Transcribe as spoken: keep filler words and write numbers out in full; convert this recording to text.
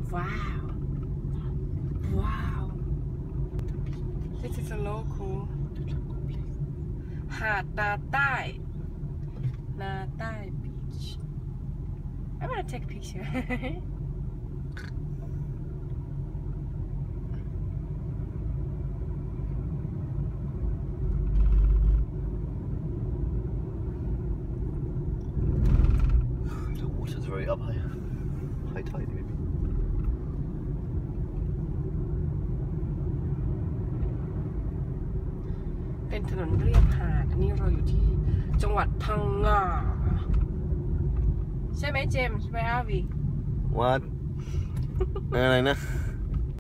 Wow. Wow. This is a local. หาดนาใต้นาใต้ beach. I want to take a picture. The water's very up high. High tide, maybe. เป็นถนนเรียบหาดอันนี้เราอยู่ที่จังหวัดพังงาใช่ไหมเจมส์ใช่ไหมอาวี What? อะไรนะ